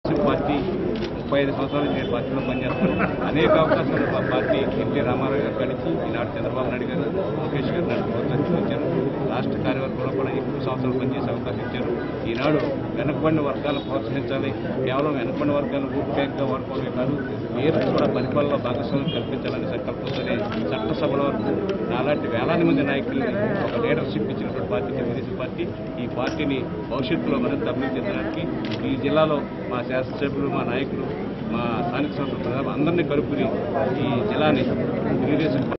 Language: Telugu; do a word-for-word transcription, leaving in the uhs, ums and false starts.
పార్టీ ముప్పై ఐదు సంవత్సరాల నుంచి పార్టీలో పనిచేస్తాను. అనేక అవకాశాలు మా పార్టీ ఎన్టీ రామారావు గారు కలిసి ఈనాడు చంద్రబాబు నాయుడు గారు లోకేష్ గారు నన్ను ప్రోత్సహించారు. రాష్ట్ర కార్యవర్గంలో కూడా ఎక్కువ సంవత్సరాలు పనిచేసే అవకాశం ఇచ్చారు. ఈనాడు వెనకబడిన వర్గాలను ప్రోత్సహించాలి, కేవలం వెనకబడిన వర్గాలను ఓటు బ్యాంక్గా వాడుకోవడమే కాదు, వీరికి కూడా పరిపాలనలో భాగస్వామ్యం కల్పించాలనే సంకల్పంతోనే చట్టసభల వరకు నాలాంటి వేలాది మంది నాయకుల్ని ఒక లీడర్షిప్ ఇచ్చినటువంటి పార్టీ తెలుగుదేశం పార్టీ. ఈ పార్టీని భవిష్యత్తులో మరింత అభివృద్ధి చెందడానికి ఈ జిల్లాలో మా శాసనసభ్యులు, మా నాయకులు, మా స్థానిక సంస్థల ప్రజలు అందరినీ కలుపుకుని ఈ జిల్లాని తెలుగుదేశం